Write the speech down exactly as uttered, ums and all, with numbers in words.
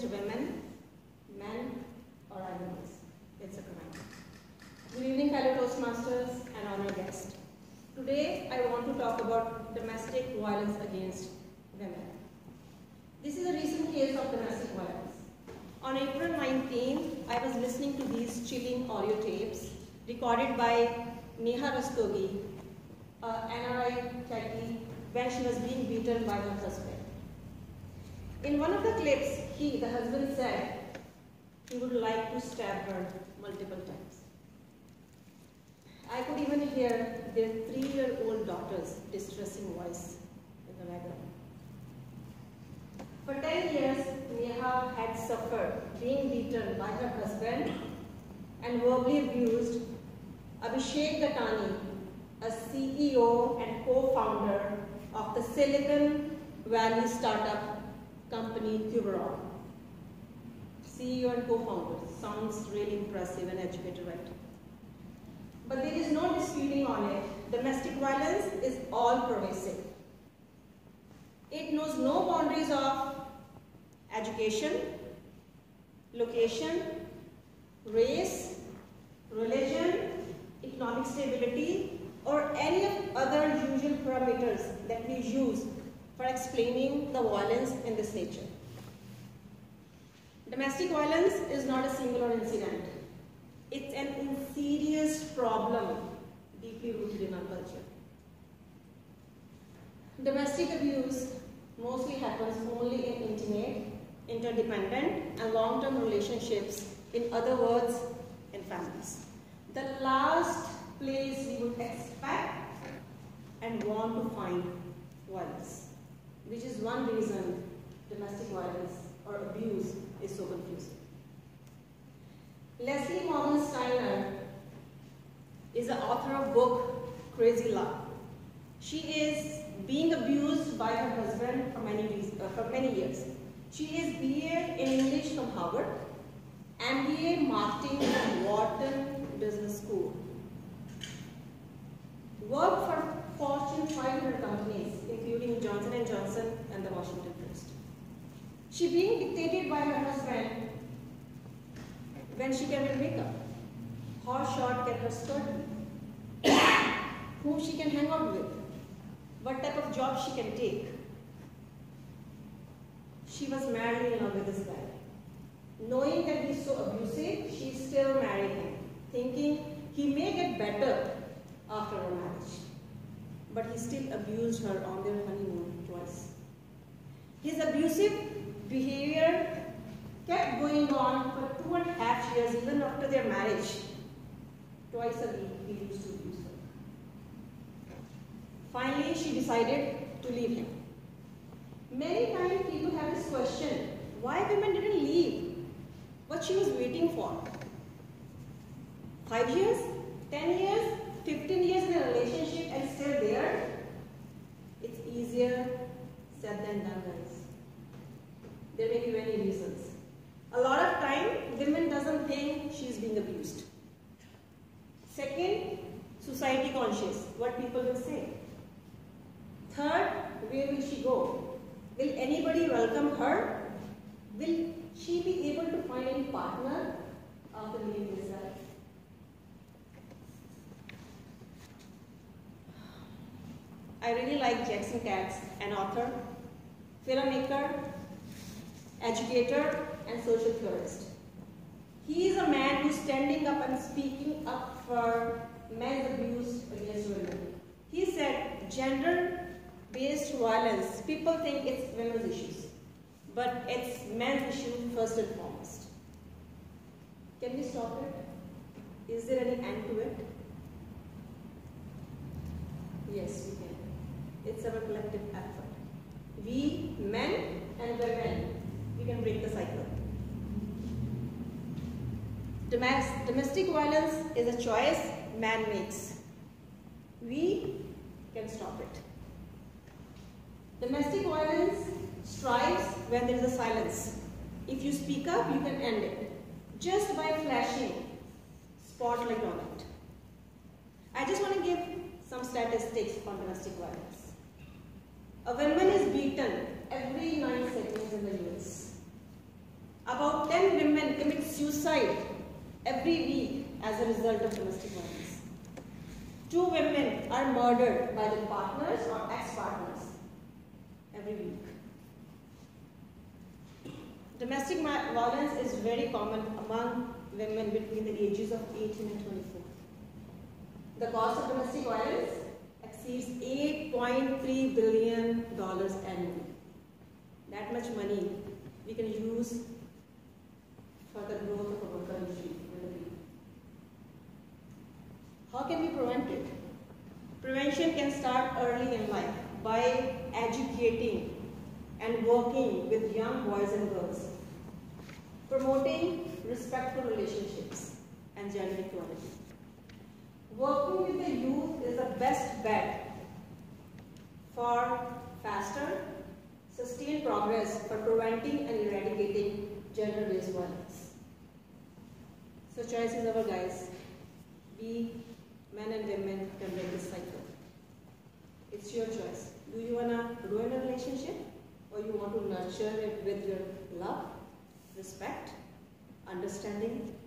against women, men, or animals. It's a crime. Good evening, fellow Toastmasters and honored guests. Today, I want to talk about domestic violence against women. This is a recent case of domestic violence. On April nineteenth, I was listening to these chilling audio tapes recorded by Neha Rastogi, uh, N R I Turkey, when she was being beaten by her husband. In one of the clips, he, the husband, said he would like to stab her multiple times. I could even hear their three-year-old daughter's distressing voice in the background. For ten years, Neha had suffered being beaten by her husband and verbally abused. Abhishek Gatani, a C E O and co-founder of the Silicon Valley startup company Cuberon. C E O and co-founder, sounds really impressive and educated, right? But there is no disputing on it. Domestic violence is all pervasive. It knows no boundaries of education, location, race, religion, economic stability, or any of other usual parameters that we use for explaining the violence in this nature. Domestic violence is not a singular incident. It's an insidious problem deeply rooted in our culture. Domestic abuse mostly happens only in intimate, interdependent, and long-term relationships, in other words, in families. The last place we would expect and want to find violence, which is one reason domestic violence or abuse is so confusing. Leslie Morgan Steiner is the author of book Crazy Love. She is being abused by her husband for many, uh, for many years. She is B A in English from Harvard, M B A Marketing from Wharton Business School. Worked for Fortune five hundred companies, including Johnson and Johnson and the Washington Post. She being dictated by her husband when she can wear makeup, how short can her skirt be, whom she can hang out with, what type of job she can take. She was madly in love with this guy. Knowing that he's so abusive, she still married him, thinking he may get better after a marriage. But he still abused her on their honeymoon twice. His abusive behavior kept going on for two and a half years, even after their marriage. Twice a week, he used to abuse her. Finally, she decided to leave him. Many times people have this question, why women didn't leave? What she was waiting for? Five years? Ten years? Fifteen years in a relationship and still there? It's easier said than done, guys. There may be many reasons. A lot of time, women doesn't think she's being abused. Second, society conscious, what people will say. Third, where will she go? Will anybody welcome her? Will she be able to find any partner after leaving this life? I really like Jackson Katz, an author, filmmaker, educator, and social theorist. He is a man who's standing up and speaking up for men's abuse against women. He said, gender-based violence, people think it's women's issues, but it's men's issue first and foremost. Can we stop it? Is there any end to it? Yes, we can. It's our collective effort. We, men and women, we can break the cycle. Domestic violence is a choice man makes. We can stop it. Domestic violence strives when there is a silence. If you speak up, you can end it, just by flashing spotlight on it. I just want to give some statistics on domestic violence. A woman is beaten every nine seconds in the U S. result of domestic violence. Two women are murdered by their partners or ex-partners every week. Domestic violence is very common among women between the ages of eighteen and twenty-four. The cost of domestic violence exceeds eight point three billion dollars annually. That much money we can use for the growth of our country. How can we prevent it? Prevention can start early in life by educating and working with young boys and girls, promoting respectful relationships and gender equality. Working with the youth is the best bet for faster, sustained progress for preventing and eradicating gender-based violence. So choice is our, guys. We, men and women, can break this cycle. It's your choice. Do you want to ruin a relationship, or you want to nurture it with your love, respect, understanding,